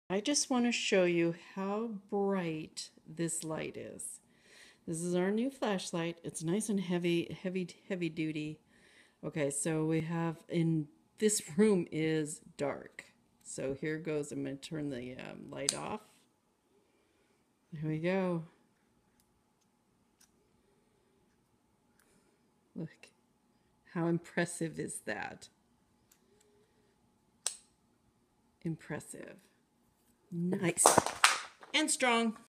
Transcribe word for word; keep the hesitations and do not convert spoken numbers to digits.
I just want to show you how bright this light is. This is our new flashlight. It's nice and heavy, heavy, heavy duty. Okay, so we have in this room is dark. So here goes. I'm going to turn the um, light off. Here we go. Look, how impressive is that? Impressive. Nice. And strong.